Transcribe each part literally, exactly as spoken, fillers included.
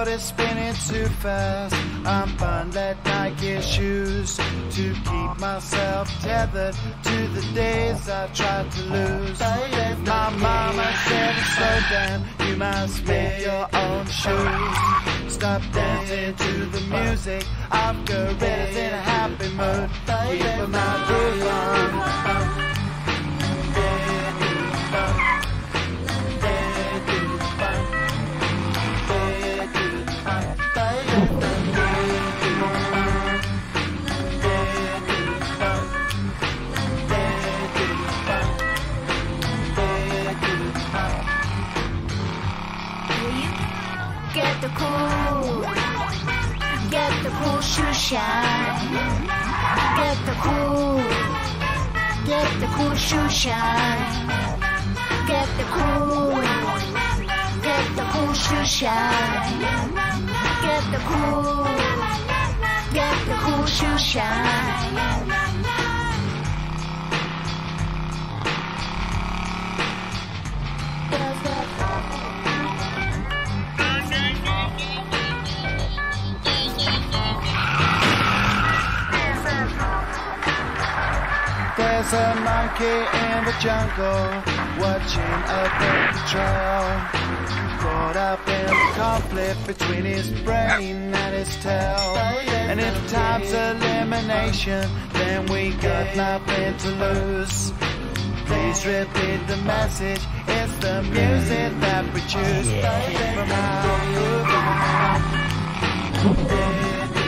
world is spinning too fast. I'm bundled Nike shoes to keep myself tethered to the days I tried to lose. My mama said, slow down, you must make your own shoes. Stop dancing to the music of gorillas in a happy mood. Keep my groove on. Get the cool, get the cool shoe shine. Get the cool, get the cool shoe shine. Get the cool, get the cool shoe shine. Get the cool, get the cool shoe shine. There's a monkey in the jungle, watching a paper trail. Caught up in the conflict between his brain and his tail. And if time's elimination, then we got nothing to lose. Please repeat the message, it's the music that we choose. Keep 'em out.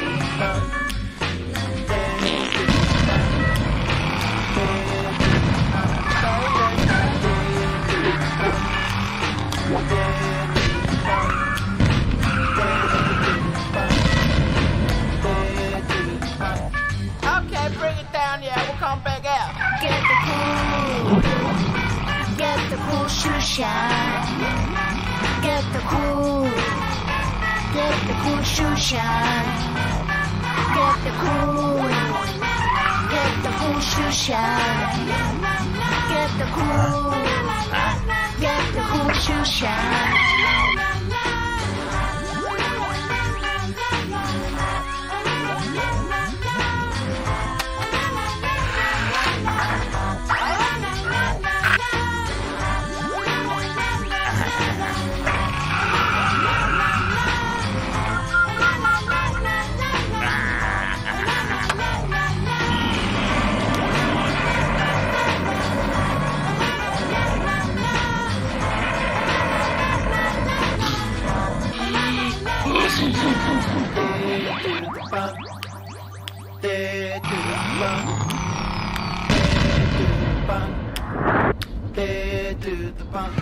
Okay, bring it down, yeah, we'll come back out. Get the cool, get the cool shoe shine. Get the cool, get the cool shoe shine. Get the cool, get the cool shoe shine. Get the cool, get the cool shoe shine. Do the bump.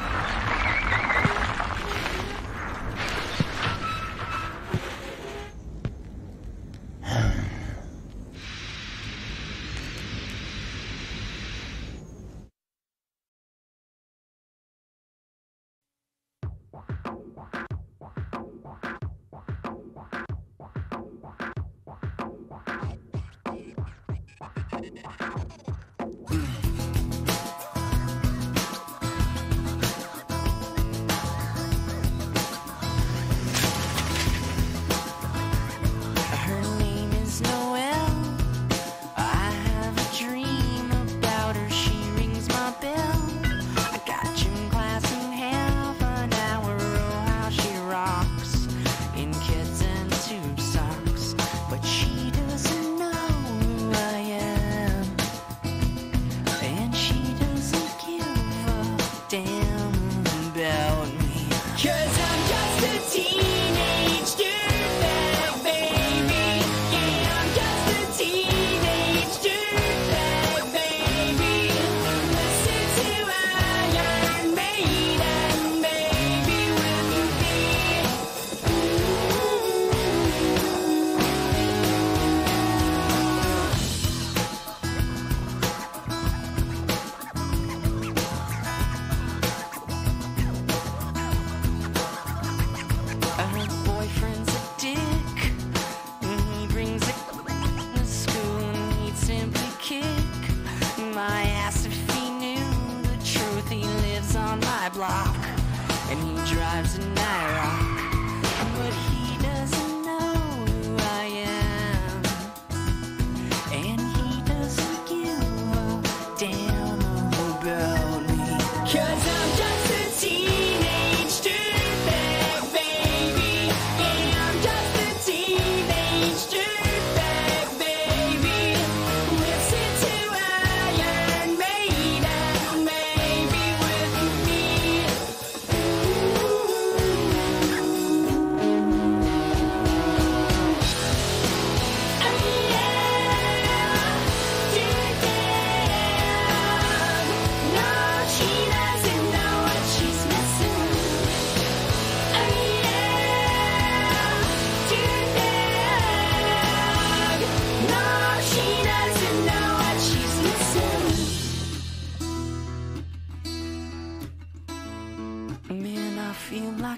But she doesn't know who I am.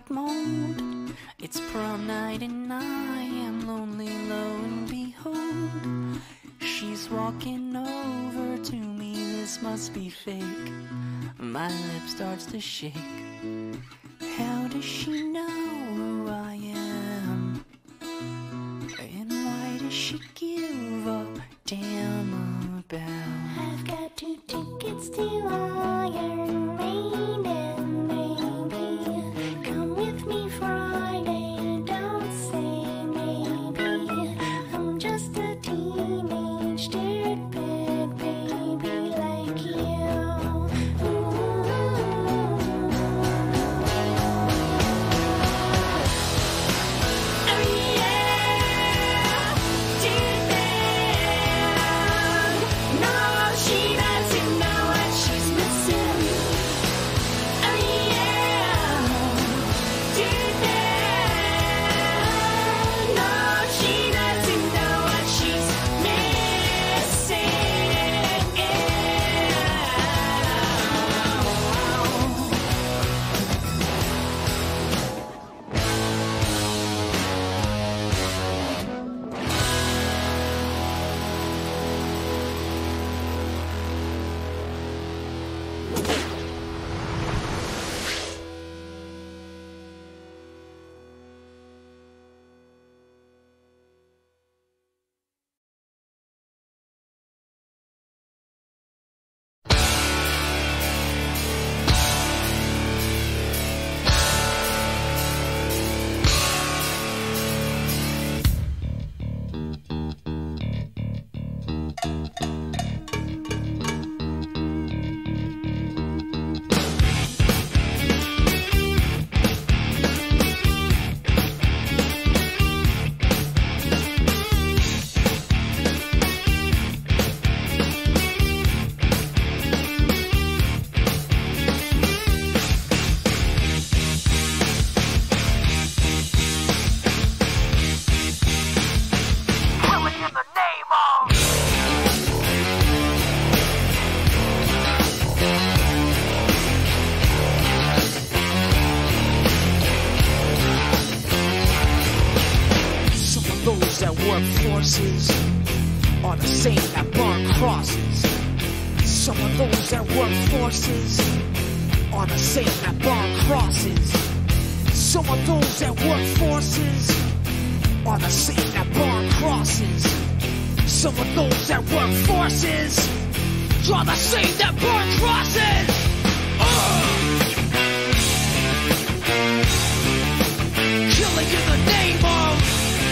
mode. It's prom night and I am lonely, lo and behold. She's walking over to me, this must be fake. My lip starts to shake. How does she know who I am? And why does she give a damn about? I've got two tickets to Iron Maiden, baby. Come with me Friday, don't say maybe. I'm just a teenage dirtbag baby like you. Forces are the same that burn crosses. Some of those that work forces are the same that burn crosses. Some of those that work forces are the same that burn crosses. Some of those that work forces are the same that burn crosses. Uh! Killing in the name of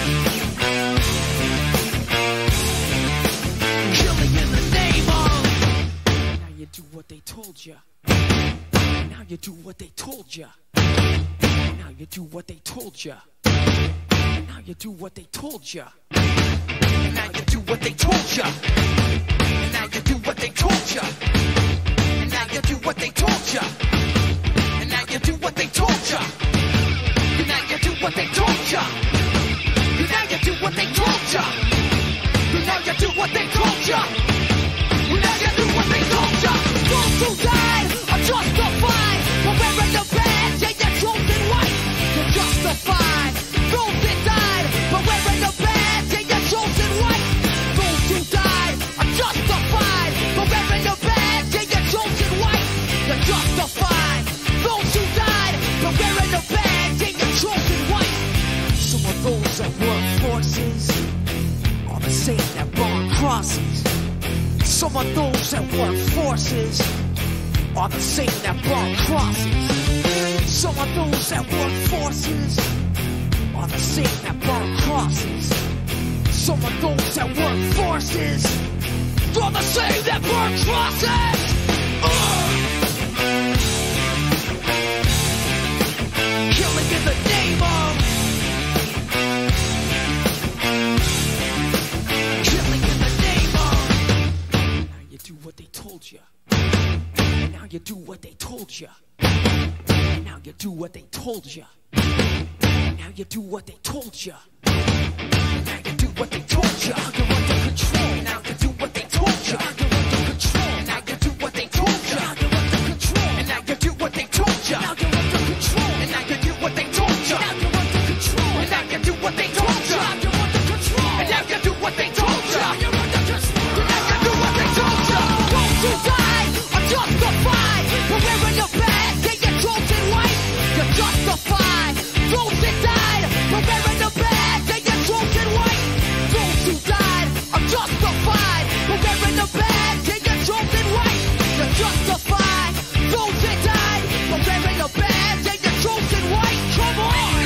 do what they told ya. Now you do what they told ya. Now you do what they told ya. Now you do what they told ya. Now you do what they told ya. Now you do what they told ya. Now you do what they told ya. Now you do what they told ya. Now you do what they told ya. Now you do what they told ya. Now you do what they told ya. Now you do what they told ya. Those who died are justified for wearing the badge and you're chosen white. You're justified. Those that died for wearing the badge and you're chosen white. Those who died are justified for wearing the badge and you're chosen white. You're justified. Those who died for wearing the badge and you're chosen white. Some of those that work forces are the same that burn crosses. Some of those that work forces are the same that burn crosses. Some of those that work forces are the same that burn crosses. Some of those that work forces are the same that burn crosses. Uh! Killing in the name of what they told ya. Now you do what they told ya. Now you do what they told ya. Now you do what they told ya. Now you do what they told ya. You're under control. Now you do what they told ya. You're under control. Now you do what they told ya. You're under control. And now you do what they told ya. Now you're under control. And now you do what they told ya. justify those that died. But wearing your badge and your chosen white, come on!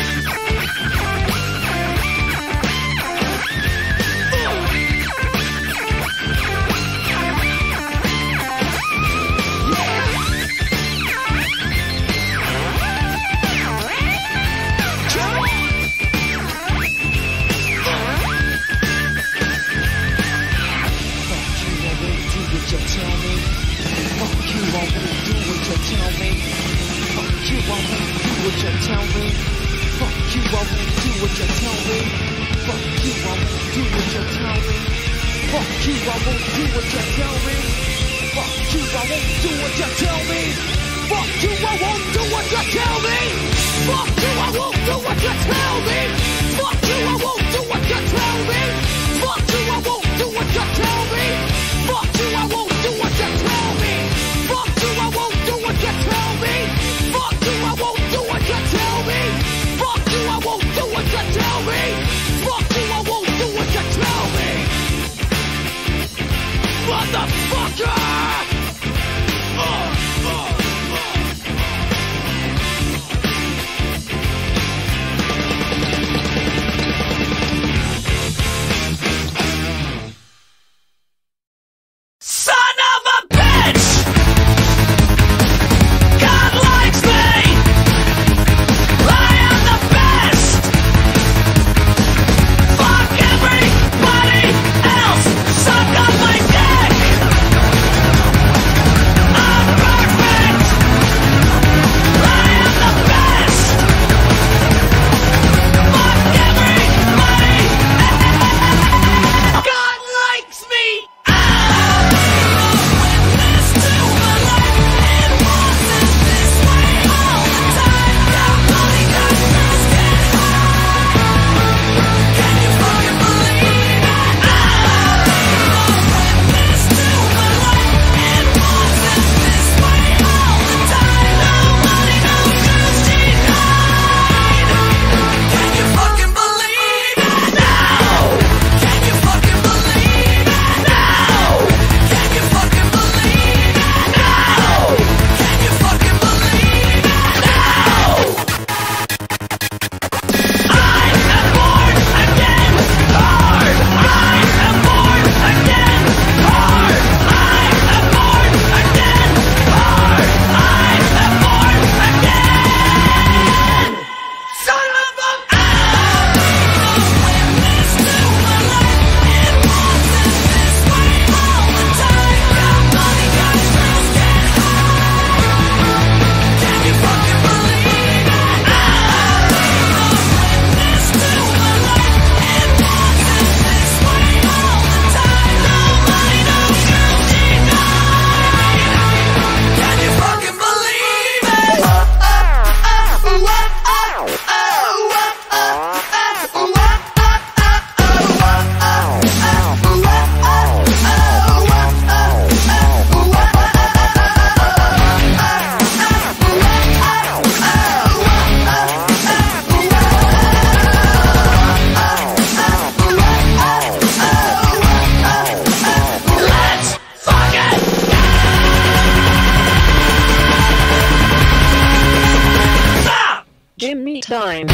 time.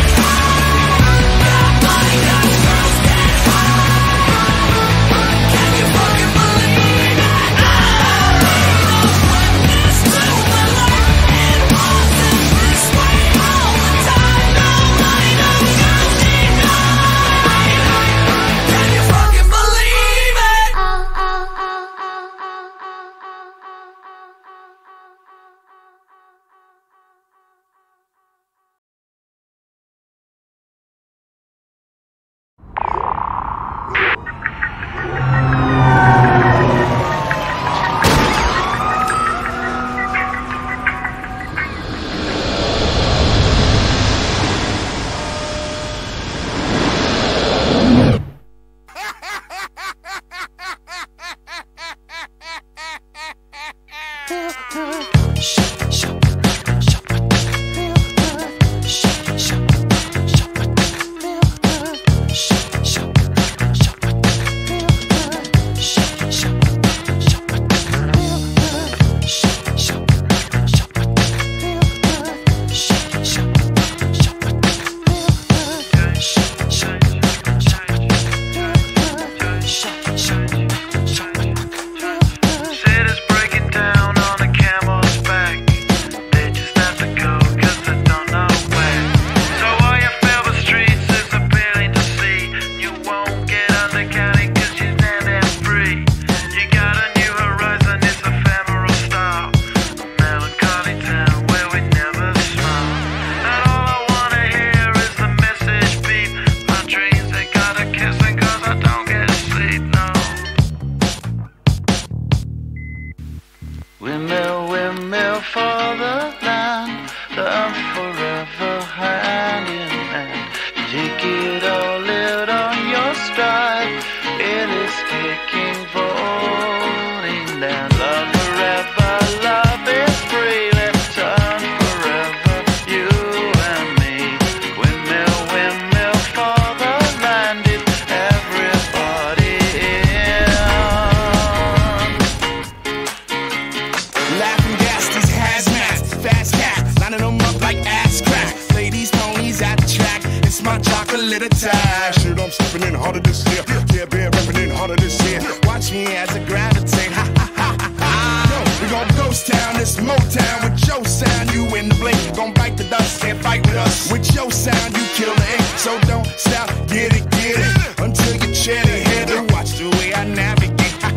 Can I navigate.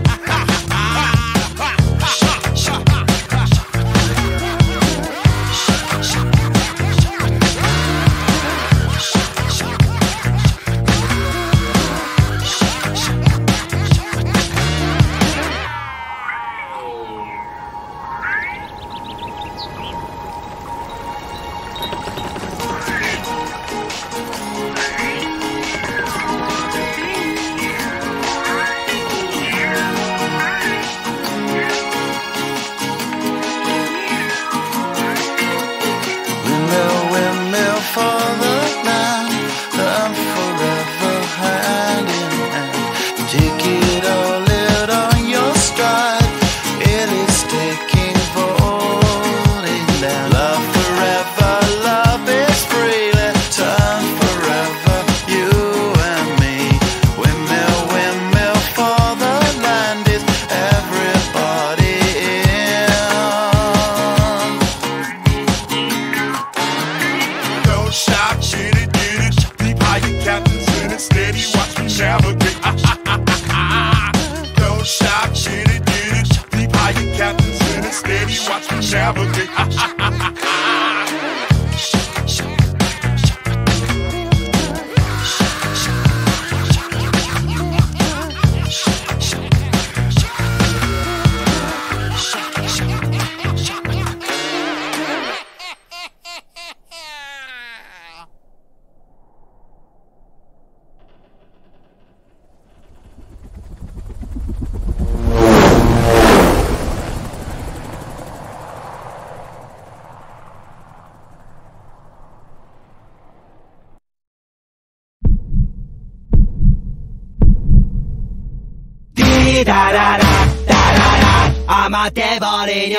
아마 돼버리려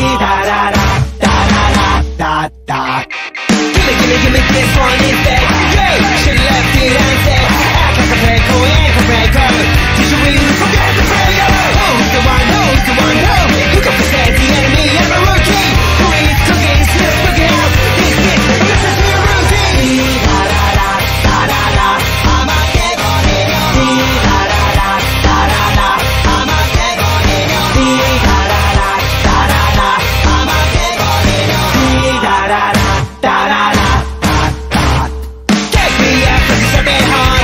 다다다다다다다 Gimme gimme gimme this one instead Yeah, should've left it unsaid Act like a breaker, ankle breaker Did you really forget the prayer? Who's the one, who's the one, who? Who can present the enemy? I'm a rookie Who eats cookies, still cooking out This is, this is your routine 다다다다다다 아마 돼버리려 다다다다다다 아마 돼버리려 다다다다다다 아마 돼버리려 다다다다다다 Take me up, cause it's a bit hard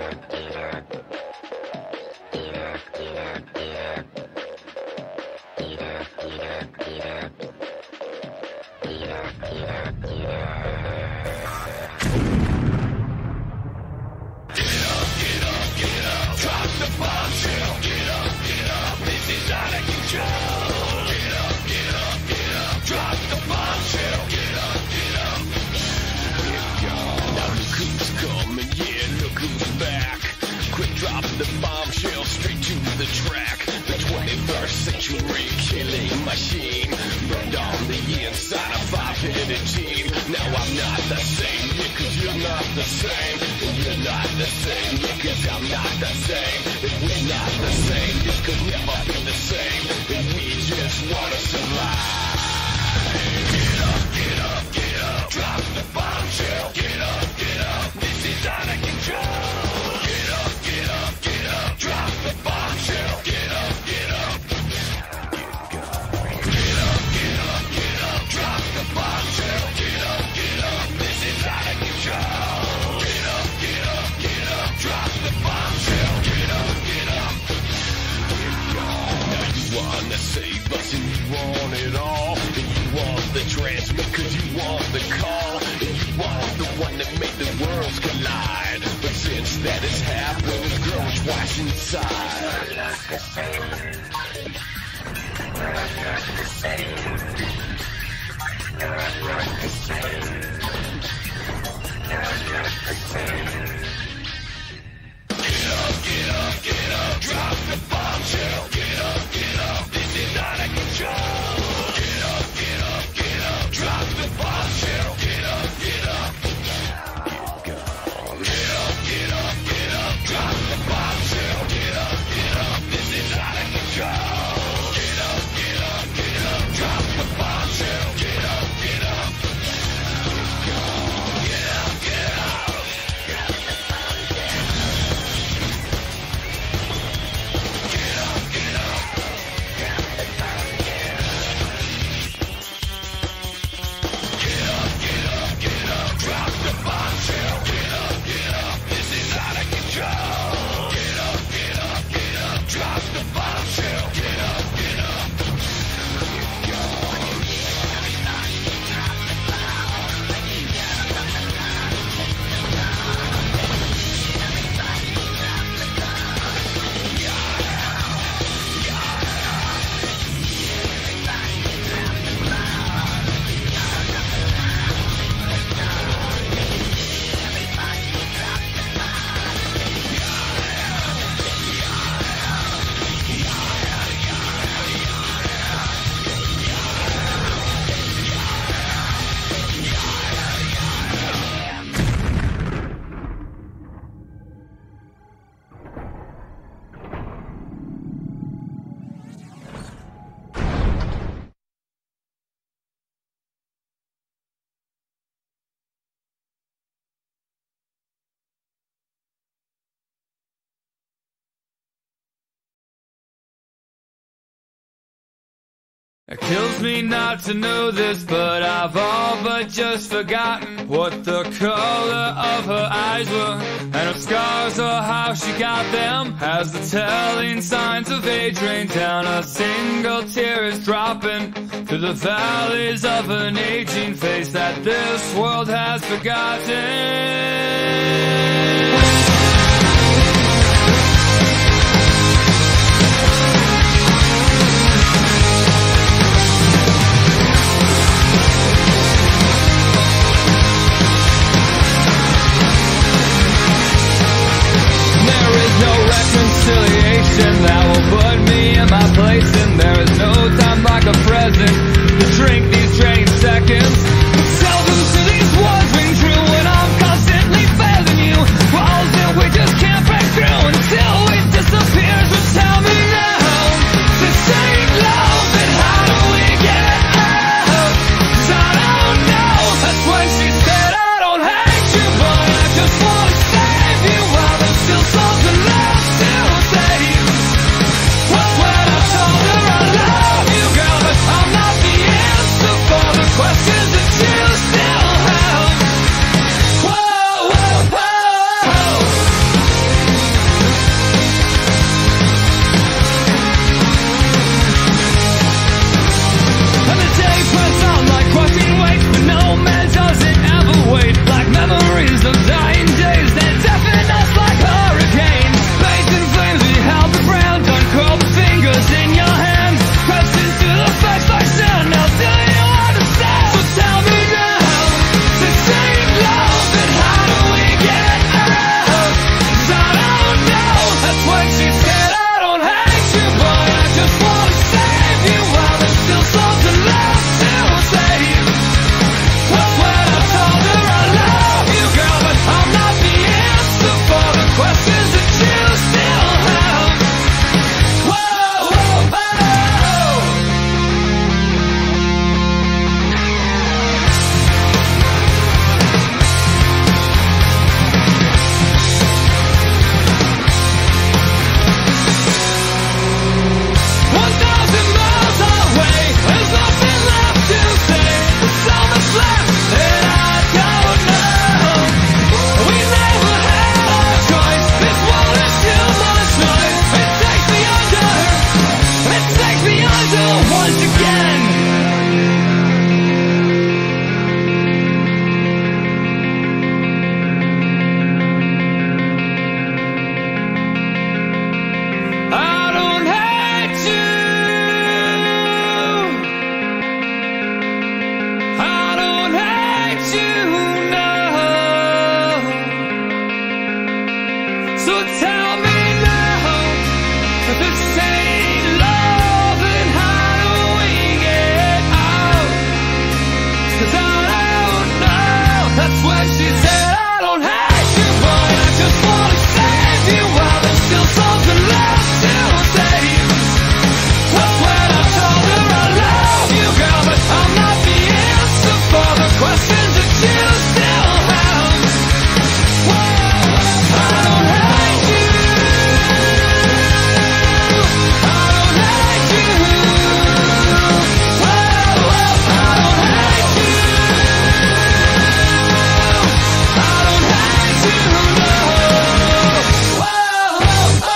The bombshell straight to the track. The twenty-first century killing machine burned on the inside of five-headed gene. Now I'm not the same, yeah, cause you're not the same. And you're not the same, yeah, cause I'm not the same. And we're not the same, it could never be the same. And we just wanna survive. Get up, get up, get up. Drop the bombshell. Get up, get up. This is out of control. Drop the bombshell. Get up, get up. Get up, get up, get up. Drop the bombshell. Get up, get up. This is out of control. Get up, get up, get up. Drop the bombshell. Get up, get up. Now you wanna save us and you want it all. And you want the transmit cause you want the call. And you want the one that made the worlds collide. But since that has happened, it's grown twice inside. You're not the same. You're not the same. You're not the same. You're not the same. Get up, get up, get up. Drop the bombshell. Get up, get up. This is out of control. Get up, get up, get up. Drop the bombshell. Get up, get up. Drop the bombshell, get up, get up, this is out of control. Get up, get up, get up, drop the bombshell, get up, get up. Get up, get up. Drop the bombshell. Get up, get up. Drop the bombshell. Get up, get up, get up, drop the bombshell, get up, get up, this is out of control. Get up, get up, get up, drop the bombshell. Get up, get up. It kills me not to know this, but I've all but just forgotten what the color of her eyes were, and her scars or how she got them. As the telling signs of age rain down, a single tear is dropping through the valleys of an aging face that this world has forgotten. Reconciliation that will put me in my place, and there is no time like a present to shrink these drained seconds. Tell them to these words ring true when I'm constantly failing you. Walls that we just can't break through until it disappears. But tell me now, this ain't love, and how do we get out? 'Cause I don't know. That's when she said I don't hate you, but I just wanna save you while there's still something left. Questions that tell me now, 'cause this ain't love and how do we get out? 'Cause I don't know. That's when she said, I don't hate you, but I just wanna save you while there's still something left to say. That's when I told her I love you, girl, but I'm not the answer for the questions that you still have. Whoa, I don't hate you. I don't hate you. Whoa, I don't hate you. I don't hate you, no. Whoa, oh.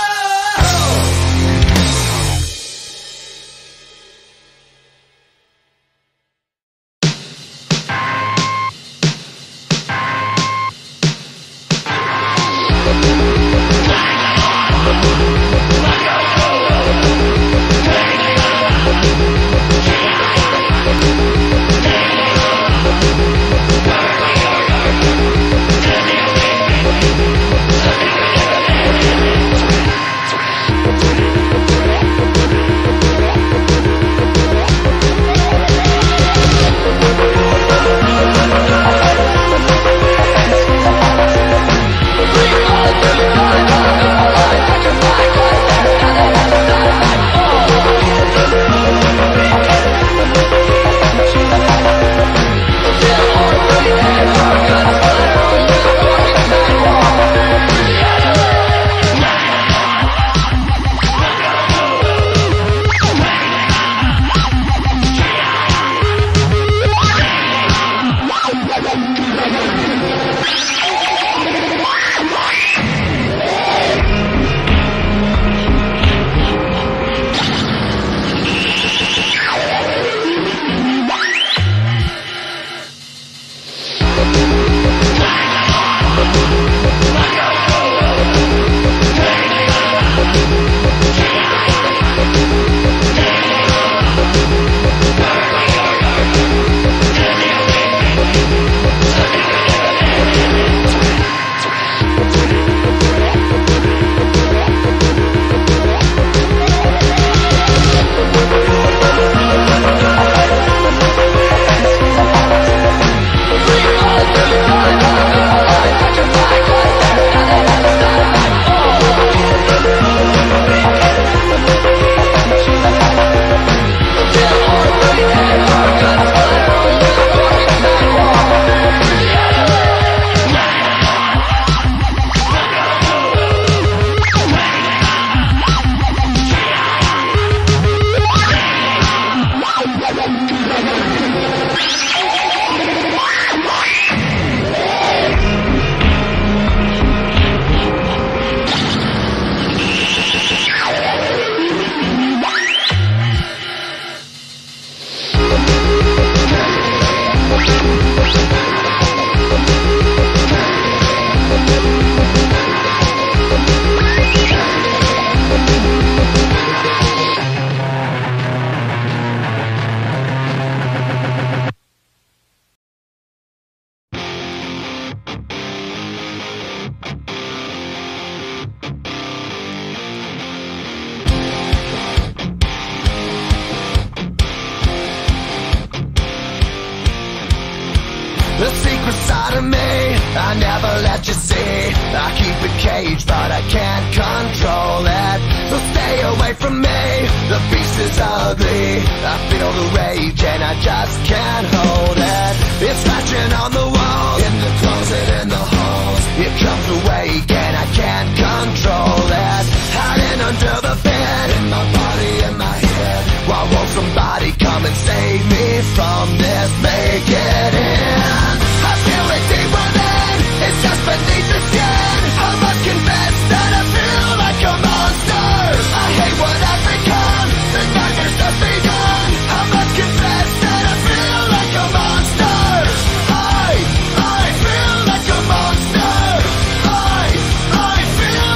The secret side of me, I never let you see. I keep it caged, but I can't control it. So stay away from me, the beast is ugly. I feel the rage and I just can't hold it. It's scratching on the walls, in the closet, in the halls. It comes awake and I can't control it. Hiding under the bed, in my body, in my head. Why won't somebody come and save me from this? Make it in. I feel it deep within, it's just beneath the skin. I must confess that I feel like a monster. I hate what I've become, the darkness has begun. I must confess that I feel like a monster. I, I feel like a monster. I, I feel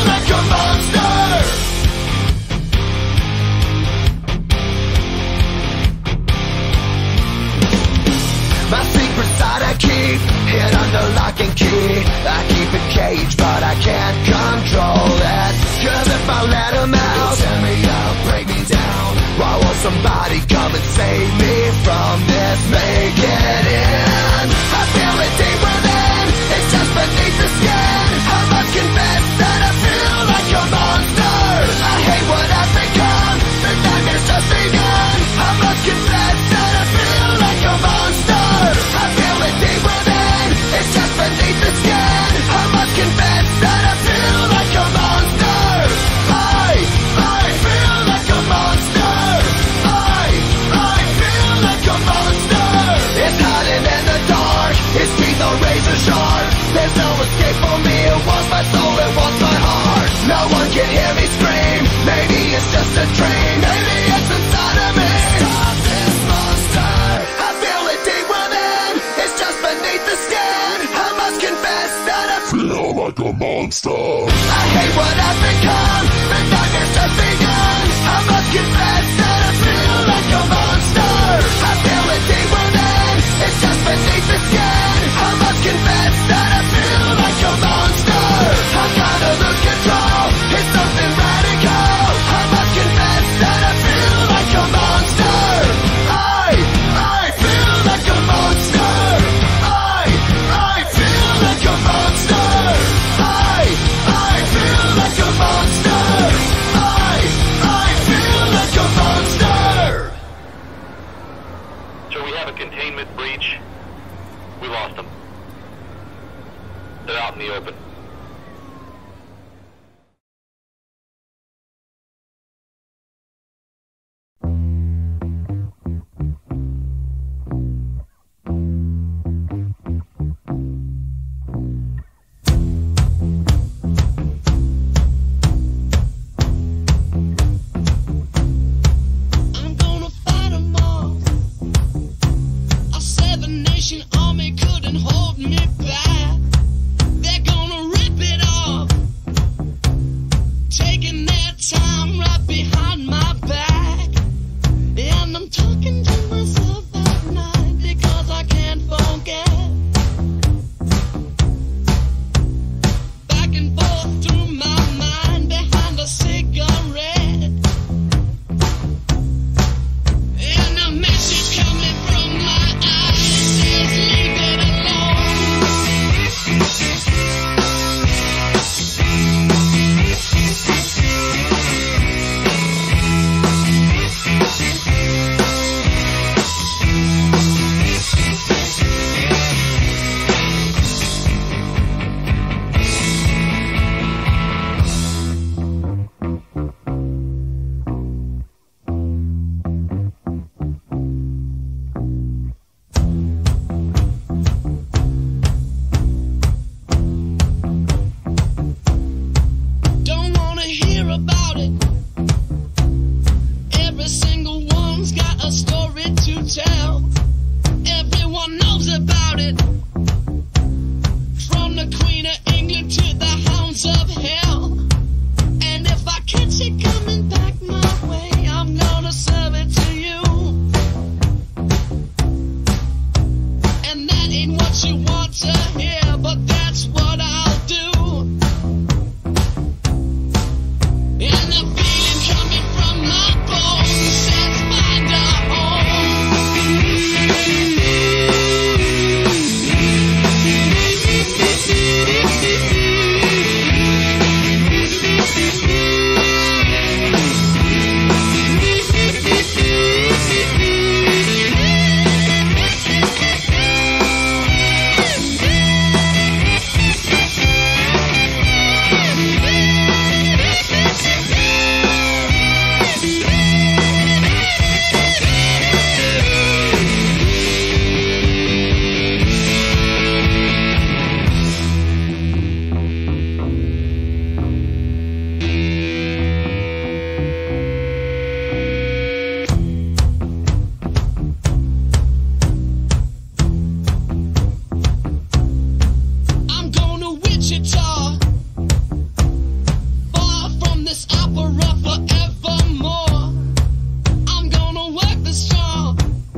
monster. I hate what I've become. The darkness has begun. I must confess that I feel like a monster. I feel it deep within. It's just beneath the skin. I must confess that I feel like a monster. I'm trying to lose control. It's something radical. I must confess that I feel like a monster. I, I feel like a monster. I, I feel like a monster. I, I feel like a monster. I, I feel like a monster. So we have a containment breach. We lost them. They're out in the open. I'm gonna fight 'em all. A seven-nation army couldn't hold me back. They're gonna rip it off, taking their time right behind my back. And I'm talking to myself at night because I can't forget. Back and forth through my mind behind a cigarette. And a message coming from my eyes says leave it alone. Don't wanna hear about it. Every single one's got a story to tell. Everyone knows about it. From the Queen of England to the hounds of hell. And if I catch it coming back my way, I'm gonna serve it to you. And that ain't what you want to hear, but that's what I'll do. And the feeling coming from my bones says find a I'm going to Wichita, far from this opera forevermore. I'm gonna work the straw,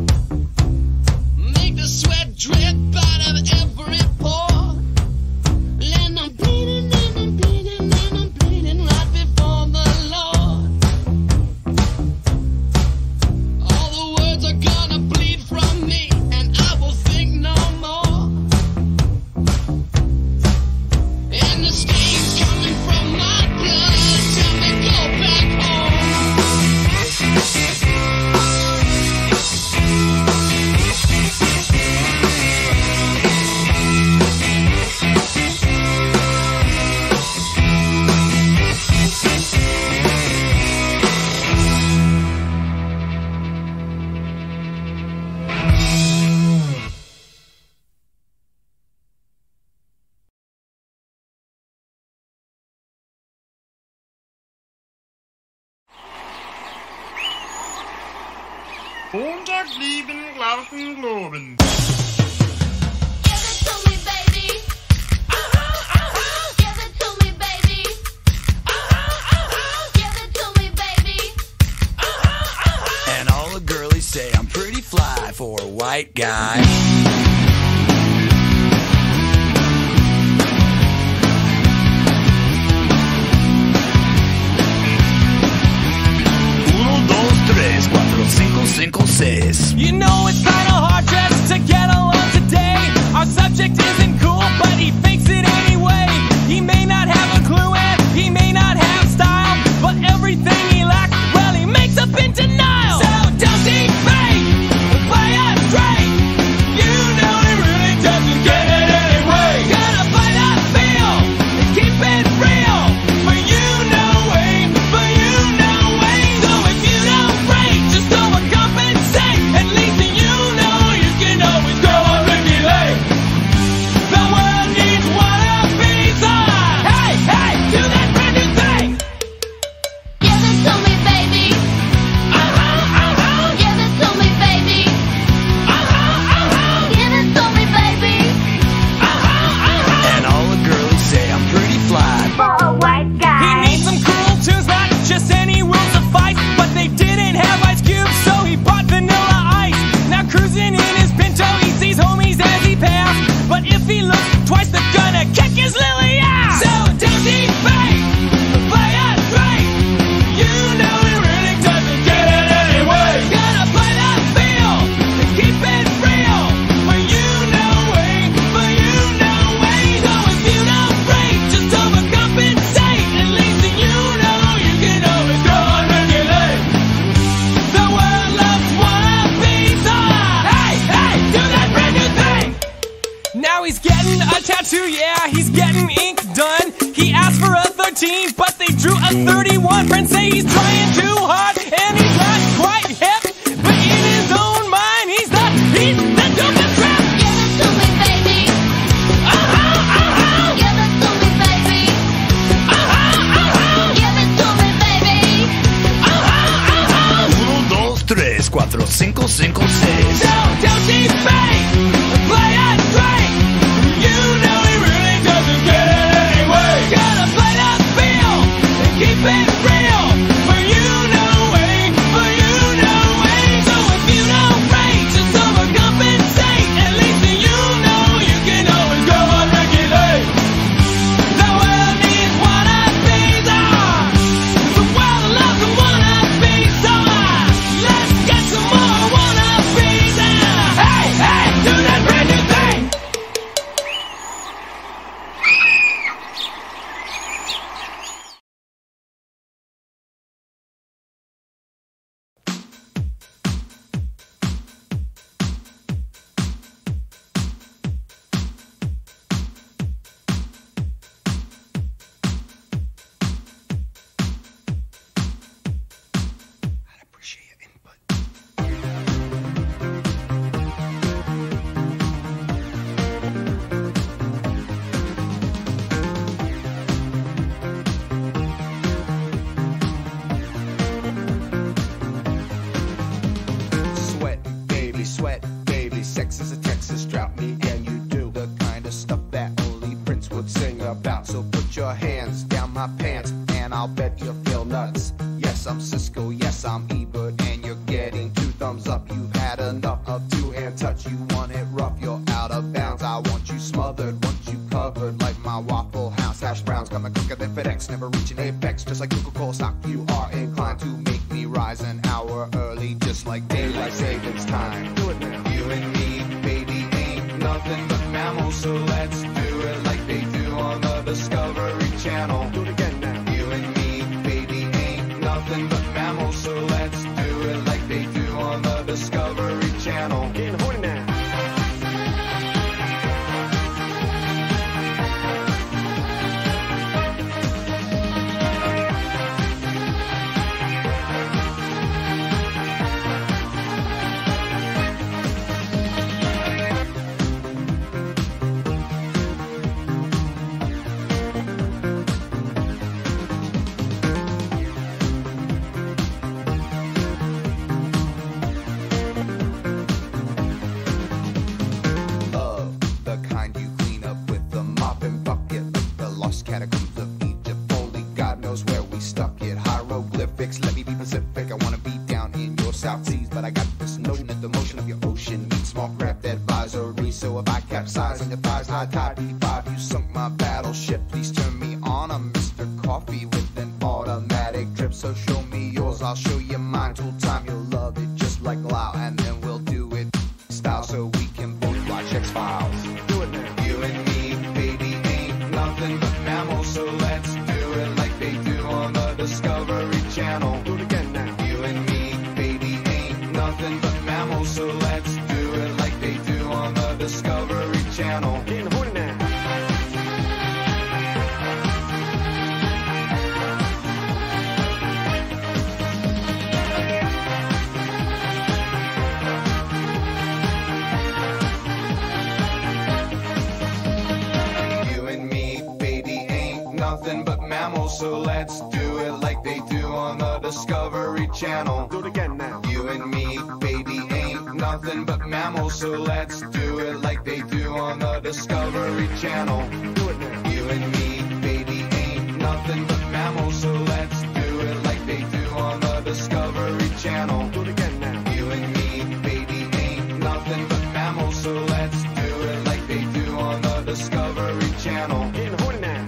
make the sweat drip out of every pore. And I'm bleeding and I'm bleeding and I'm bleeding right before the Lord. All the words are gonna bleed from me and I will think no more. And the stains coming from my blood tell me go back home. hundert lieben Glauben Globen. Give it to me, baby. Uh-huh, uh-huh. Give it for a white guy. You know it's kinda hard just to get along today. Our subject isn't cool, but he fakes it anyway. He may not have a clue and he may not have style, but everything he lacks, well, he makes up in denial. So don't he fake, play us straight. You know he really doesn't get it anyway. Gotta play that feel and keep it real. For you know way, for you know way. So if you don't break, just overcompensate. At least you know you can always go on Ricky Lake. The world needs one of these on. Hey, hey, do that brand new thing. Give it to me, baby. Uh-huh, uh-huh. Give it to me, baby. Uh-huh, uh-huh. Give it to me, baby. Uh-huh, uh-huh. And all the girlies say I'm pretty fly. For a white He guy. needs some cool tunes, not just any will suffice. But they didn't have ice cubes, so he bought vanilla ice. Now cruising in his Pinto, he sees homies as he passed. But if he looks twice, they're gonna kick his lily ass. So don't he fake, play us straight. You know he really doesn't get it anyway. Gotta play that feel and keep it real. For you know way, for you know way. So if you don't break, just overcompensate. At least you know you can always go on regulate. The world loves wannabes on. Hey, hey, do that brand new thing. Now he's getting a tattoo, yeah, he's getting ink done. He asked for a thirteen, but they drew a thirty-one. Friends say he's trying too hard, and he's not quite hip. But in his own mind, he's the, he's the dopest rap. Give it to me, baby. Uh-huh, uh-huh, Give it to me, baby. uh-huh, uh-huh, Give it to me, baby. uh-huh, uh-huh. Uno, dos, tres, cuatro, cinco, cinco, seis. So don't he fake, play us straight. You know he really doesn't get it anyway. Gotta play that feel and keep it real. For you know way, for you know way. So if you don't break, just overcompensate. At least you know you can always go on regulate. The world needs one of these on. The world loves some one of these on. Let's get some more one of these on. Hey, hey, do that brand new thing. I'd appreciate your input. Sweat, baby, sweat, baby. Sex is a Texas drought. Me and you do the kind of stuff that only Prince would sing about. So put your hands down my pants, and I'll bet you'll feel nuts. Yes, I'm Cisco. Yes, I'm Ebert, and you're getting two thumbs up. You've had enough of two-hand touch. You want it rough, you're out of bounds. I want you smothered, want you covered like my Waffle House hash browns. Coming quicker than FedEx, never reaching apex. Just like Coca-Cola stock, you are inclined to make me rise an hour early, just like daylight savings time. Do it now. You and me, baby, ain't nothing but mammals, so let's do it like they do on the Discovery Channel. Do it again now. You and me, baby, ain't nothing but mammals, so let's do it like they do on the Discovery Channel. Getting horny now. catacombs of Egypt. Only God knows where we stuck it. Hieroglyphics, let me be Pacific. I wanna be down in your South Seas, but I got this notion that the motion of your ocean so show me yours, I'll show you mine. Tool time, you'll love it just like Lao, and then we'll do it style so we can both watch X-Files. Do it now. You and me, baby, ain't nothing but mammals, so let's do it like they do on the Discovery Channel. Do it again now. You and me, baby, ain't nothing but mammals, so let's do it like they do on the Discovery Channel. Getting horny now. Nothing but mammals, so let's do it like they do on the Discovery Channel. Do it again now. You and me, baby, ain't nothing but mammals, so let's do it like they do on the Discovery Channel. Do it now. You and me, baby, ain't nothing but mammals, so let's do it like they do on the Discovery Channel. Do it again now. You and me, baby, ain't nothing but mammals, so let's do it like they do on the Discovery Channel. Getting horny now.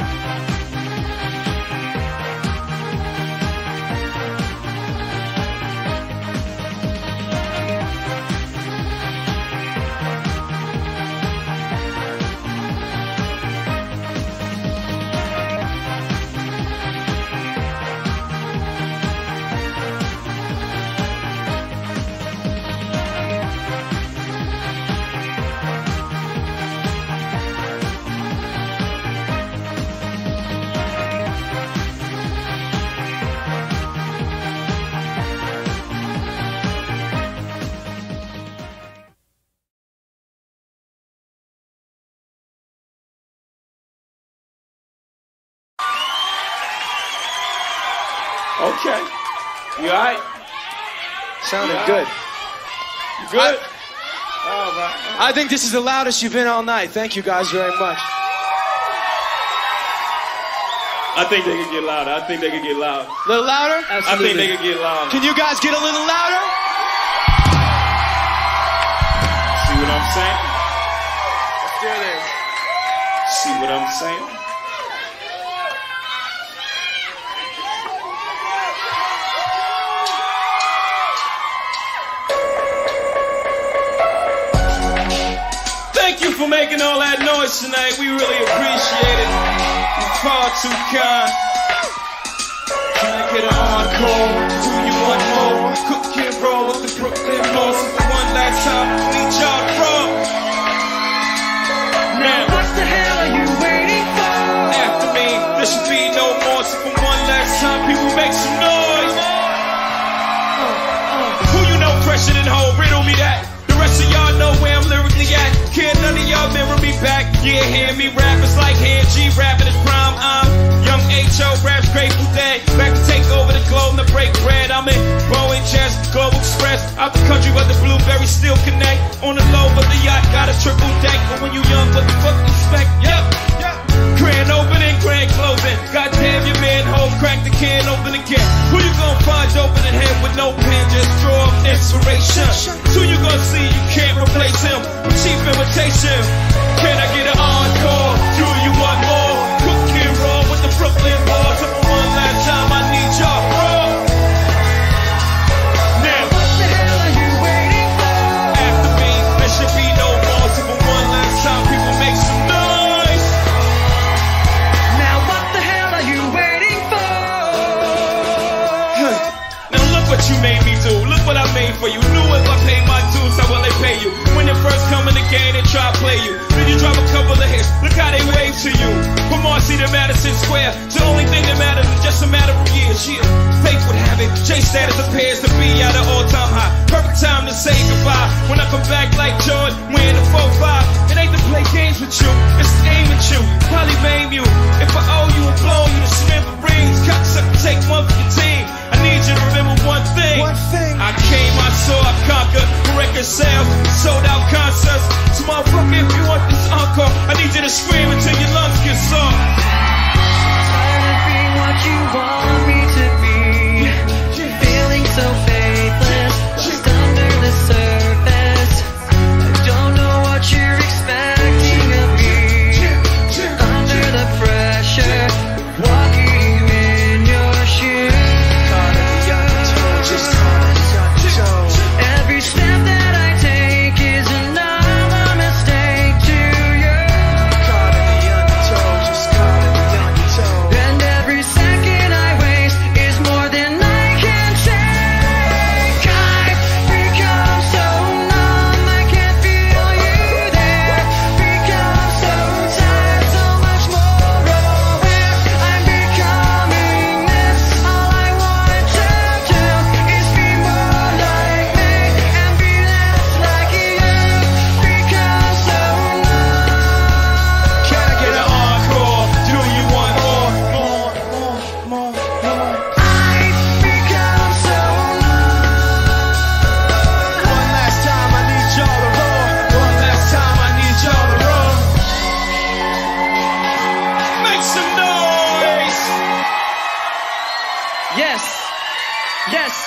Okay. You alright? Sounded You good. You good? All right. I think this is the loudest you've been all night. Thank you guys very much. I think they could get louder. I think they could get louder. A little louder? I think they could get louder. Can you guys get a little louder? See what I'm saying? Let's do this. See what I'm saying? Thank you for making all that noise tonight. We really appreciate it. You're far too kind. Can I get an encore? Do you want more? Cook and roll with the Brooklyn Boys. For one last time, need y'all to roll. Now, what the hell are you waiting for? After me, there should be no more. So for one last time, people make some noise. Uh, uh. Who you know fresher than whole? Riddle me that. The rest of y'all know where I'm lyrically at. Can't none of y'all mirror me back. Yeah, hear me rap. It's like hand G rapping his prime. I'm young H O raps Grateful Dead. Back to take over the globe and to break bread. I'm in Boeing Jets, Global Express. Out the country but the blueberries still connect. On the low but the yacht got a triple deck. But when you young, what the fuck you expect? Yep, yep. Grand opening, grand closing. Goddamn your manhole, crack the can open again. Who you gonna find open in head with no pen? Just draw inspiration. Who you gonna see? You can't replace him with cheap imitation. Can I get an encore? Do you want more? Cook and roll with the Brooklyn Boys. So for one last time, I need y'all to roll. Now, what the hell are you waiting for? After me, there should be no more. So for one last time, people make some noise. Now, what the hell are you waiting for? Now look what you made me do. Look what I made for you. Knew if I paid my dues, how will they pay you? When they first come in the game, they try to play you. Then you drop a couple of hits. Look how they wave to you. From Marcy to Madison Square, it's the only thing that matters is just a matter of years. Yeah, fate would have it. J status appears to be at an all-time high. Perfect time to say goodbye. When I come back like Jordan, wearing the four five. It ain't to play games with you, it's to aim at you. Probably maim you. If I owe you and blow you to swim for rings, cocksucker, take one for your team. I need you to remember one thing. One thing. I came, I saw, I conquered. Record sales, sold out concerts. So motherfucker, if you want this encore, I need you to scream until your lungs get sore. Trying to be what you want me to be. Feeling so faithless, just under the surface. Yes. Yes.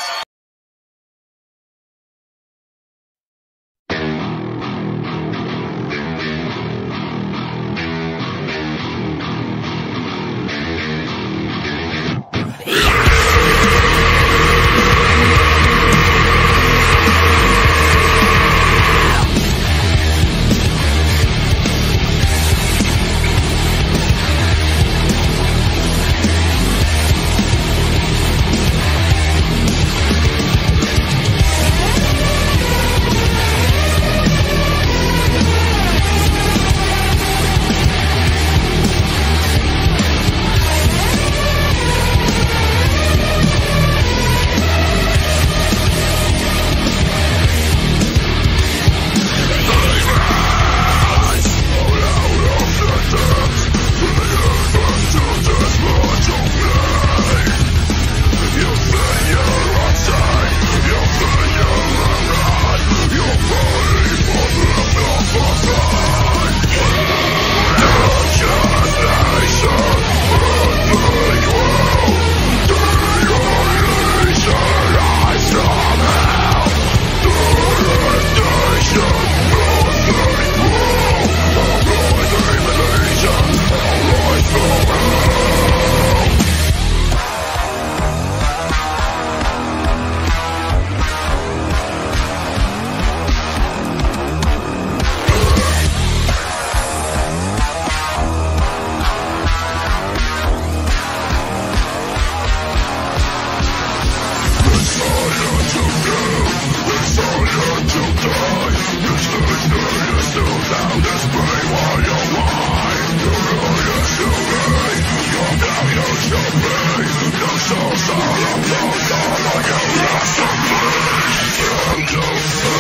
Don't